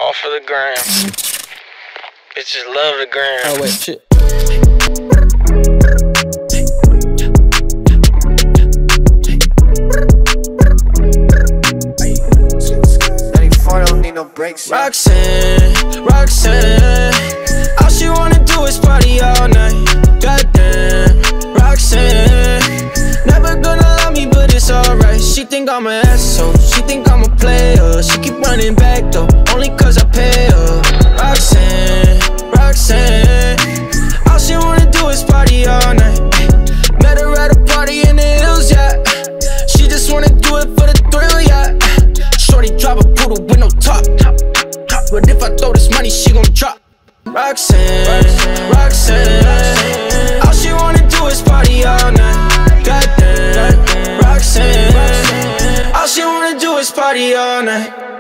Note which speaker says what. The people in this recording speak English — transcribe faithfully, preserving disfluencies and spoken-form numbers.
Speaker 1: Off of the gram. Bitches love the gram.
Speaker 2: Oh wait, shit.
Speaker 3: Don't need no breaks.
Speaker 2: Roxanne, Roxanne, all she wanna do is party all night. Goddamn, Roxanne, never gonna love me, but it's alright. She think I'm an asshole, she think I'm a player. She keep running back though, only cause I pay her. Roxanne, Roxanne, all she wanna do is party all night. Met her at a party in the hills, yeah. She just wanna do it for the thrill, yeah. Shorty drive a poodle with no top, but if I throw this money, she gon' drop. Roxanne, Roxanne, Roxanne, all she wanna do is party all night. Goddamn, Roxanne, all she wanna do is party all night.